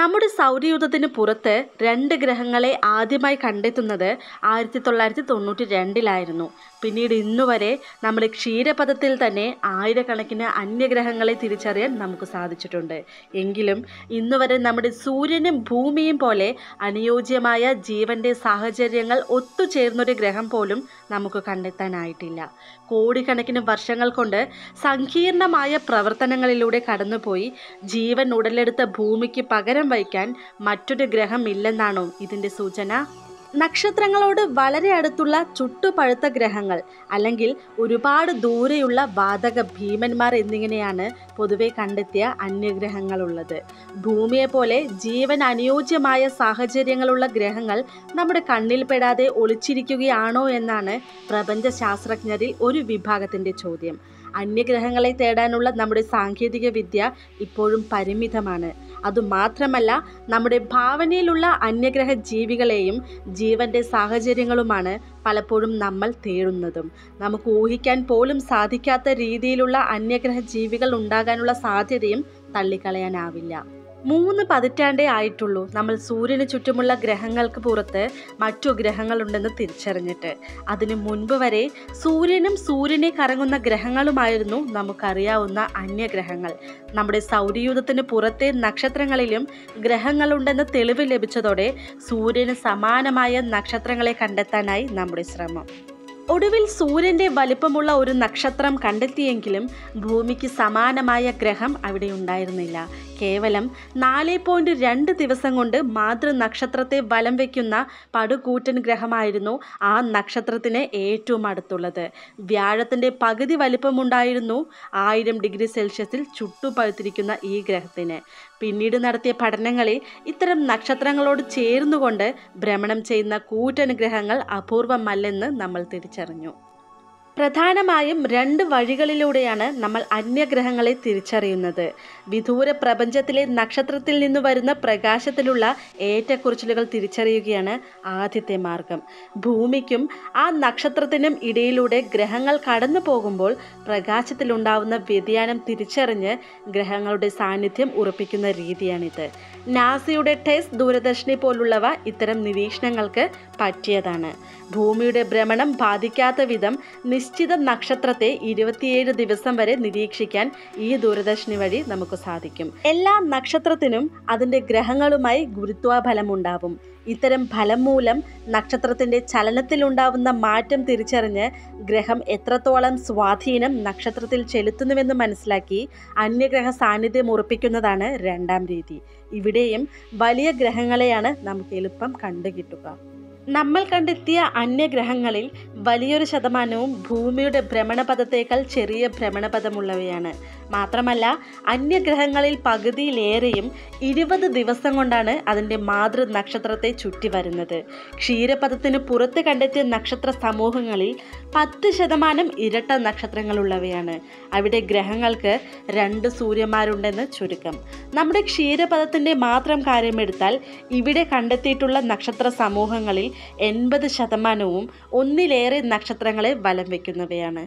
നമ്മുടെ സൗരയൂഥത്തിന് പുറത്ത് 2 ഗ്രഹങ്ങളെ ആദ്യമായി കണ്ടെത്തുന്നത് 1992-ലായിരുന്നു. പിന്നീട് ഇന്നുവരെ നമ്മുടെ ക്ഷീരപഥത്തിൽ തന്നെ ആയിരക്കണക്കിന് അന്യഗ്രഹങ്ങളെ തിരിച്ചറിയാൻ നമുക്ക് സാധിച്ചിട്ടുണ്ട്. എങ്കിലും ഇന്നുവരെ നമ്മുടെ സൂര്യനും ഭൂമിയും പോലെ അനുയോജ്യമായ ജീവൻ്റെ സാഹചര്യങ്ങൾ ഒത്തുചേർന്നൊരു ഗ്രഹം പോലും നമുക്ക് കണ്ടെത്താനായിട്ടില്ല. കോടിക്കണക്കിന് വർഷങ്ങൾ കൊണ്ട് സങ്കീർണമായ പ്രവർത്തനങ്ങളിലൂടെ കടന്നുപോയി ജീവൻ ഉടലെടുത്ത ഭൂമിക്ക് പകരം വയ്ക്കാൻ മറ്റൊരു ഗ്രഹം ഇല്ലെന്നാണോ ഇതിൻ്റെ സൂചന? നക്ഷത്രങ്ങളോട് വളരെ അടുത്തുള്ള ചുട്ടുപഴുത്ത ഗ്രഹങ്ങൾ അല്ലെങ്കിൽ ഒരുപാട് ദൂരെയുള്ള വാതക ഭീമന്മാർ എന്നിങ്ങനെയാണ് പൊതുവെ കണ്ടെത്തിയ അന്യഗ്രഹങ്ങളുള്ളത്. ഭൂമിയെപ്പോലെ ജീവൻ അനുയോജ്യമായ സാഹചര്യങ്ങളുള്ള ഗ്രഹങ്ങൾ നമ്മുടെ കണ്ണിൽപ്പെടാതെ ഒളിച്ചിരിക്കുകയാണോ എന്നാണ് പ്രപഞ്ച ശാസ്ത്രജ്ഞരിൽ ഒരു വിഭാഗത്തിൻ്റെ ചോദ്യം. അന്യഗ്രഹങ്ങളെ തേടാനുള്ള നമ്മുടെ സാങ്കേതിക വിദ്യ ഇപ്പോഴും പരിമിതമാണ്. അതുമാത്രമല്ല, നമ്മുടെ ഭാവനയിലുള്ള അന്യഗ്രഹ ജീവികളെയും ജീവൻ്റെ സാഹചര്യങ്ങളുമാണ് പലപ്പോഴും നമ്മൾ തേടുന്നതും. നമുക്ക് ഊഹിക്കാൻ പോലും സാധിക്കാത്ത രീതിയിലുള്ള അന്യഗ്രഹ ജീവികൾ ഉണ്ടാകാനുള്ള സാധ്യതയും തള്ളിക്കളയാനാവില്ല. 3 പതിറ്റാണ്ടേ ആയിട്ടുള്ളൂ നമ്മൾ സൂര്യന് ചുറ്റുമുള്ള ഗ്രഹങ്ങൾക്ക് പുറത്ത് മറ്റു ഗ്രഹങ്ങളുണ്ടെന്ന് തിരിച്ചറിഞ്ഞിട്ട്. അതിനു മുൻപ് വരെ സൂര്യനും സൂര്യനെ കറങ്ങുന്ന ഗ്രഹങ്ങളുമായിരുന്നു നമുക്കറിയാവുന്ന അന്യഗ്രഹങ്ങൾ. നമ്മുടെ സൗരയൂഥത്തിന് പുറത്തെ നക്ഷത്രങ്ങളിലും ഗ്രഹങ്ങളുണ്ടെന്ന് തെളിവ് ലഭിച്ചതോടെ സൂര്യന് സമാനമായ നക്ഷത്രങ്ങളെ കണ്ടെത്താനായി നമ്മുടെ ശ്രമം. ഒടുവിൽ സൂര്യൻ്റെ വലിപ്പമുള്ള ഒരു നക്ഷത്രം കണ്ടെത്തിയെങ്കിലും ഭൂമിക്ക് സമാനമായ ഗ്രഹം അവിടെ ഉണ്ടായിരുന്നില്ല. കേവലം 4.2 ദിവസം കൊണ്ട് മാതൃനക്ഷത്രത്തെ വലം വയ്ക്കുന്ന പടുകൂറ്റൻ ഗ്രഹമായിരുന്നു ആ നക്ഷത്രത്തിന് ഏറ്റവും അടുത്തുള്ളത്. വ്യാഴത്തിൻ്റെ പകുതി വലിപ്പമുണ്ടായിരുന്നു 1000 ഡിഗ്രി സെൽഷ്യസിൽ ചുട്ടുപഴുത്തിരിക്കുന്ന ഈ ഗ്രഹത്തിന്. പിന്നീട് നടത്തിയ പഠനങ്ങളിൽ ഇത്തരം നക്ഷത്രങ്ങളോട് ചേർന്നുകൊണ്ട് ഭ്രമണം ചെയ്യുന്ന കൂറ്റൻ ഗ്രഹങ്ങൾ അപൂർവമല്ലെന്ന് നമ്മൾ തിരിച്ചറിഞ്ഞു. പ്രധാനമായും 2 വഴികളിലൂടെയാണ് നമ്മൾ അന്യഗ്രഹങ്ങളെ തിരിച്ചറിയുന്നത്. വിദൂര പ്രപഞ്ചത്തിലെ നക്ഷത്രത്തിൽ നിന്ന് വരുന്ന പ്രകാശത്തിലുള്ള ഏറ്റക്കുറച്ചിലുകൾ തിരിച്ചറിയുകയാണ് ആദ്യത്തെ മാർഗം. ഭൂമിക്കും ആ നക്ഷത്രത്തിനും ഇടയിലൂടെ ഗ്രഹങ്ങൾ കടന്നു പോകുമ്പോൾ പ്രകാശത്തിലുണ്ടാവുന്ന വ്യതിയാനം തിരിച്ചറിഞ്ഞ് ഗ്രഹങ്ങളുടെ സാന്നിധ്യം ഉറപ്പിക്കുന്ന രീതിയാണിത്. നാസയുടെ ടെസ് ദൂരദർശിനി പോലുള്ളവ ഇത്തരം നിരീക്ഷണങ്ങൾക്ക് പറ്റിയതാണ്. ഭൂമിയുടെ ഭ്രമണം ബാധിക്കാത്ത വിധം നിശ്ചിത നക്ഷത്രത്തെ 27 ദിവസം വരെ നിരീക്ഷിക്കാൻ ഈ ദൂരദർശിനി വഴി നമുക്ക് സാധിക്കും. എല്ലാ നക്ഷത്രത്തിനും അതിൻ്റെ ഗ്രഹങ്ങളുമായി ഗുരുത്വാബലമുണ്ടാവും. ഇത്തരം ഫലം മൂലം നക്ഷത്രത്തിൻ്റെ ചലനത്തിലുണ്ടാവുന്ന മാറ്റം തിരിച്ചറിഞ്ഞ് ഗ്രഹം എത്രത്തോളം സ്വാധീനം നക്ഷത്രത്തിൽ ചെലുത്തുന്നുവെന്ന് മനസ്സിലാക്കി അന്യഗ്രഹ സാന്നിധ്യം ഉറപ്പിക്കുന്നതാണ് 2ാം രീതി. ഇവിടെയും വലിയ ഗ്രഹങ്ങളെയാണ് നമുക്ക് എളുപ്പം കണ്ടുകിട്ടുക. നമ്മൾ കണ്ടെത്തിയ അന്യഗ്രഹങ്ങളിൽ വലിയൊരു ശതമാനവും ഭൂമിയുടെ ഭ്രമണപഥത്തേക്കാൾ ചെറിയ ഭ്രമണപഥമുള്ളവയാണ്. മാത്രമല്ല, അന്യഗ്രഹങ്ങളിൽ പകുതിയിലേറെയും 20 ദിവസം കൊണ്ടാണ് അതിൻ്റെ മാതൃനക്ഷത്രത്തെ ചുറ്റി വരുന്നത്. ക്ഷീരപഥത്തിന് പുറത്ത് കണ്ടെത്തിയ നക്ഷത്ര സമൂഹങ്ങളിൽ 10% ഇരട്ട നക്ഷത്രങ്ങളുള്ളവയാണ്. അവിടെ ഗ്രഹങ്ങൾക്ക് 2 സൂര്യന്മാരുണ്ടെന്ന് ചുരുക്കം. നമ്മുടെ ക്ഷീരപഥത്തിൻ്റെ മാത്രം കാര്യമെടുത്താൽ ഇവിടെ കണ്ടെത്തിയിട്ടുള്ള നക്ഷത്ര സമൂഹങ്ങളിൽ 80%വും ഒന്നിലേറെ നക്ഷത്രങ്ങളെ വലം വയ്ക്കുന്നവയാണ്.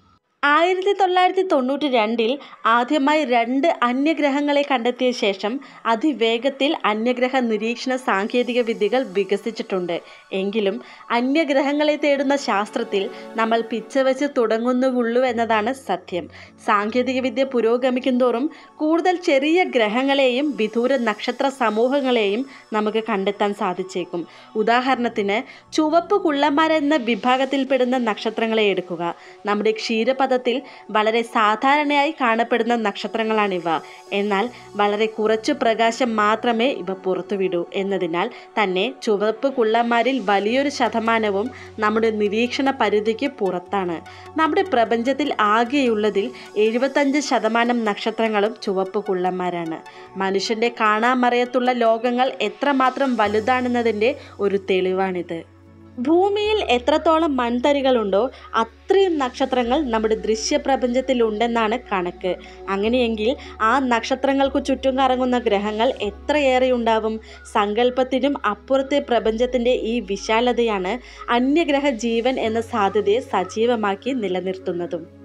1992-ൽ ആദ്യമായി 2 അന്യഗ്രഹങ്ങളെ കണ്ടെത്തിയ ശേഷം അതിവേഗത്തിൽ അന്യഗ്രഹ നിരീക്ഷണ സാങ്കേതിക വിദ്യകൾ വികസിച്ചിട്ടുണ്ട്. എങ്കിലും അന്യഗ്രഹങ്ങളെ തേടുന്ന ശാസ്ത്രത്തിൽ നമ്മൾ പിച്ചവെച്ച് തുടങ്ങുന്നുള്ളൂ എന്നതാണ് സത്യം. സാങ്കേതിക വിദ്യ പുരോഗമിക്കുന്തോറും കൂടുതൽ ചെറിയ ഗ്രഹങ്ങളെയും വിദൂര നക്ഷത്ര സമൂഹങ്ങളെയും നമുക്ക് കണ്ടെത്താൻ സാധിച്ചേക്കും. ഉദാഹരണത്തിന് ചുവപ്പ് കുള്ളന്മാരെന്ന വിഭാഗത്തിൽപ്പെടുന്ന നക്ഷത്രങ്ങളെ എടുക്കുക. നമ്മുടെ ക്ഷീരപഥത്തിൽ വളരെ സാധാരണയായി കാണപ്പെടുന്ന നക്ഷത്രങ്ങളാണിവ. എന്നാൽ വളരെ കുറച്ചു പ്രകാശം മാത്രമേ ഇവ പുറത്തുവിടൂ എന്നതിനാൽ തന്നെ ചുവപ്പ് കുള്ളന്മാരിൽ വലിയൊരു ശതമാനവും നമ്മുടെ നിരീക്ഷണ പരിധിക്ക് പുറത്താണ്. നമ്മുടെ പ്രപഞ്ചത്തിൽ ആകെയുള്ളതിൽ 75% നക്ഷത്രങ്ങളും ചുവപ്പ് കുള്ളന്മാരാണ്. മനുഷ്യൻ്റെ കാണാമറയത്തുള്ള ലോകങ്ങൾ എത്രമാത്രം വലുതാണെന്നതിൻ്റെ ഒരു തെളിവാണിത്. ഭൂമിയിൽ എത്രത്തോളം മൺതരികളുണ്ടോ അത്രയും നക്ഷത്രങ്ങൾ നമ്മുടെ ദൃശ്യപ്രപഞ്ചത്തിലുണ്ടെന്നാണ് കണക്ക്. അങ്ങനെയെങ്കിൽ ആ നക്ഷത്രങ്ങൾക്ക് ചുറ്റും കറങ്ങുന്ന ഗ്രഹങ്ങൾ എത്രയേറെ ഉണ്ടാവും? സങ്കല്പത്തിനും അപ്പുറത്തെ പ്രപഞ്ചത്തിൻ്റെ ഈ വിശാലതയാണ് അന്യഗ്രഹ ജീവൻ എന്ന സാധ്യതയെ സജീവമാക്കി നിലനിർത്തുന്നതും.